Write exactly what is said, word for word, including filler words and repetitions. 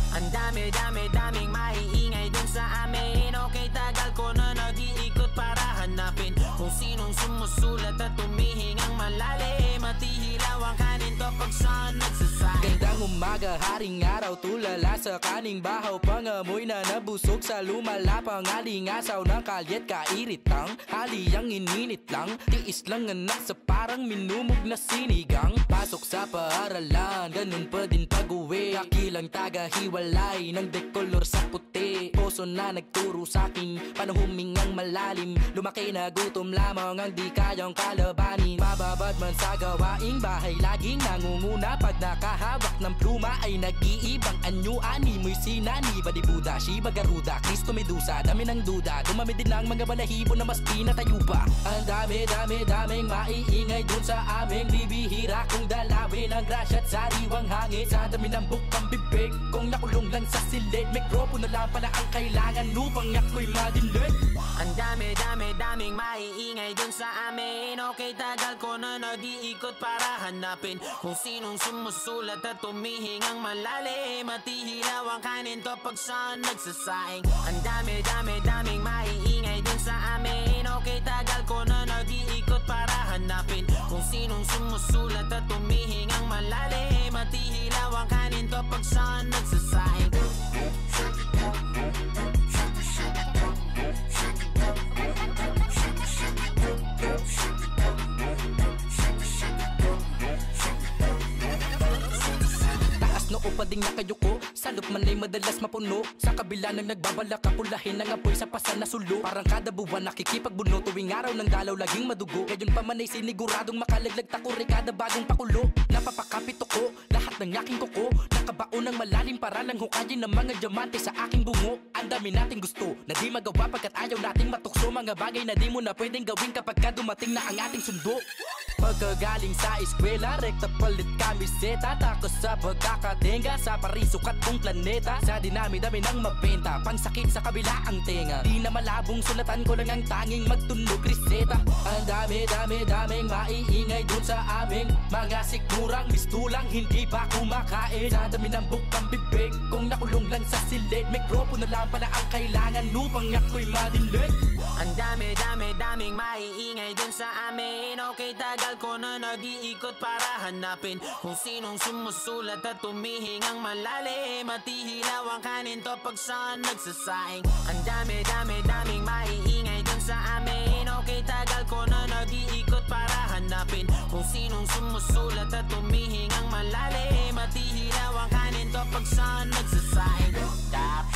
Ang dami, dami, daming maiingay dun sa amin. Okay, tagal ko na nag-iikot para hanapin kung sinong sumusulat at tumihingang malalim. At ihilaw ang kanin to pag saan nagsasabi. Gandang umaga, haring araw, tulala sa kaning bahaw. Pangamoy na nabusog sa lumalapang alingasaw ng kalyet. Kairitang haliyang ininit lang, tiis lang anak sa parang minumog na sinigang. Pasok sa paaralan, ganun pa din pag-uwi. Kakilang taga-hiwalay ng dekolor sa puti. Puso na nagturo sa'kin, paano humingang malalim. Lumaki na gutom lamang ang di kayang kalabanin. Mababad man sa gawaing bahay, laging nangunguna. Pag nakahawak ng pluma ay nag-iibang anyuan. Ni mo'y sinani, Badi Buda, Shiva Garuda, Kristo Medusa. Dami ng duda, dumami din ang mga balahibo na mas pinatayo pa. Ang dami, dami, daming maiingay dun sa aming bibihira. Kung dalawin ang grasya at sariwang hangin, sa dami ng bukang bibig, kung nakulong lang sa silid, mikropono lang pala ang kailangan upang ako'y madindig. Ang dami, dami, daming maiingay dun sa amin. Okay, tagal ko na nag-iikot para hanapin kung sinong sumusulat at tumihingang malalim. At ihilaw ang kanin to pag saan nagsasaing. Ang dami, dami, daming maiingay dun sa amin. Okay, tagal ko na nag-iikot para hanapin kung sinong sumusulat at tumihingang malalim. At ihilaw ang kanin to pag saan nagsasaing. Noo pa ding nakayuko, salop man ay madalas mapuno. Sa kabila ng nagbabalak, kapulahin ng apoy sa pasan na sulo. Parang kada buwan nakikipagbuno, tuwing araw ng dalaw laging madugo. Ngayon pa man ay siniguradong makalaglag takuri kada bagong pakulo. Napapakapit ko, lahat ng aking kuko, nakabaon ng malalim para lang hukayin ng mga diamante sa aking bungo. Ang dami nating gusto, na di magawa pagkat ayaw nating matukso. Mga bagay na di mo na pwedeng gawin kapag ka dumating na ang ating sundo. Pagkagaling sa eskwela, rekta palit kamiseta. Takos sa pagkakatenga, sa parisukat kong planeta. Sa dinami-dami ng mabenta, pansakit sa kabila ang tenga. Di na malabong sulatan ko lang ang tanging magtunog reseta. Ang dami-dami daming maiingay dun sa aming mga sigurang mistulang hindi pa kumakain. Sa dami ng bukang bibig, kung nakulong lang sa silid, mikropono lang pala ang kailangan upang ako'y madindig. Ang dami, dami, daming maiingay dun sa amin. Okay, tagal ko na nag-iikot para hanapin kung sinong sumusulat at tumihingang malalim. At ihilaw ang kanin to pag saan nagsasaing. Ang dami, dami, daming maiingay dun sa amin. Okay, tagal ko na nag-iikot para hanapin kung sinong sumusulat at tumihingang malalim. At ihilaw ang kanin to pag saan nagsasaing.